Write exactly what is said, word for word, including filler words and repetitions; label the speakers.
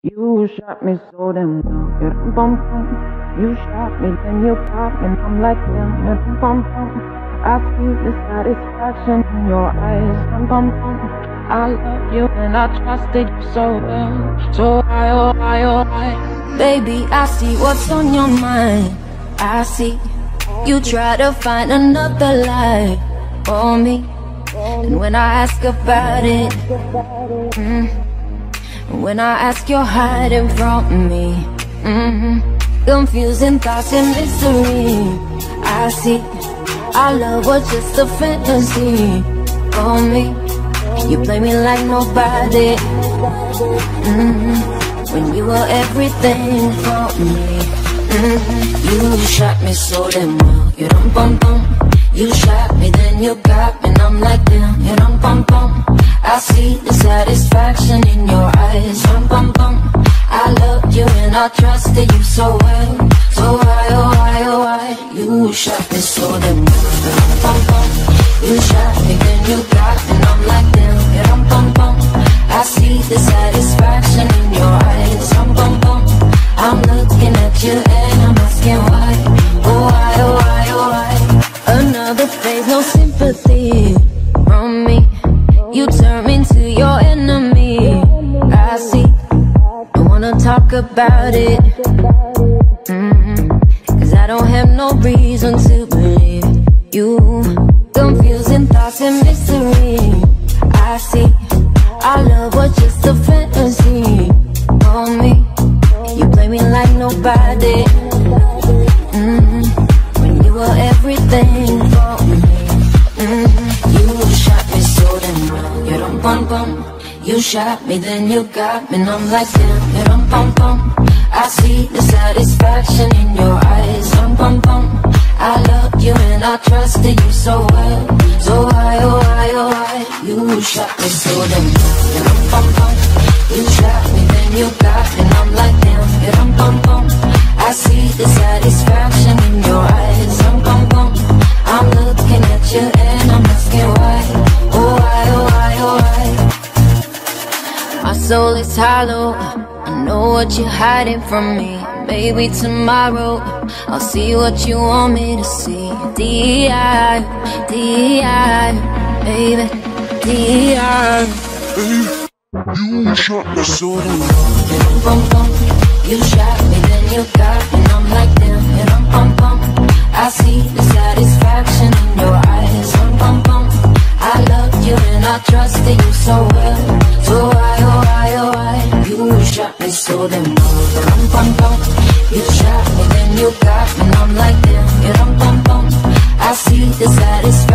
Speaker 1: You shot me so damn well. You bum bum. You shot me, then you got me, and I'm like damn. You bum bum. I see the satisfaction in your eyes. Bum bum bum. I love you and I trusted you so well. So I, oh I, oh I.
Speaker 2: Baby, I see what's on your mind. I see you try to find another life for me. And when I ask about it, mm, when I ask, you're hiding from me. mm-hmm. Confusing thoughts and mystery. I see our love was just a fantasy for me. You play me like nobody. mm-hmm. When you were everything for me. mm-hmm. You shot me so damn well. You dum bum bum. You shot me, then you got me, and I'm like damn. You dum bum bum. I see the satisfaction in your eyes. Dum bum bum. I loved you and I trusted you so well. So why, oh why, oh why? You shot me so damn well. Dum bum bum. You shot me, then you got me, and I'm like damn. You dum bum bum. I see the satisfaction in your eyes. Dum bum bum. I'm looking at you and I'm asking why. Oh why, oh why, oh why? Another phase, no sympathy from me. You turn into your enemy. I see. Don't wanna talk about it. mm-hmm. Cause I don't have no reason to believe you. Confusing thoughts and mystery. I see. Our love was just a fantasy for me. You play me like nobody. mm-hmm. When you were everything for me. mm-hmm. You shot me so damn well. You dum bum bum. You shot me, then you got me, and I'm like damn. You dum bum bum. I see the satisfaction in your eyes. Dum bum bum. I loved you and I trusted you so well. So why, oh why, oh why? You shot me so damn well. You dum bum bum. You shot me, then you got me, and I'm like damn. You dum bum bum. I see the satisfaction in your eyes. Dum bum bum. I'm looking at you and I'm asking why. Oh why, oh why, oh why? My soul is hollow. I know what you're hiding from me. Maybe tomorrow I'll see what you want me to see. D I, D I, baby, D I.
Speaker 3: You shot me so damn
Speaker 2: well. Bum bum. You shot me, then you got me, and I'm like damn. You dum bum bum. I see the satisfaction in your eyes. Bum bum bum. I loved you and I trusted you so well. So why, oh why, oh why? You shot me so damn well. Bum bum bum. You shot me, then you got me, and I'm like damn. You dum bum bum. I see the satisfaction.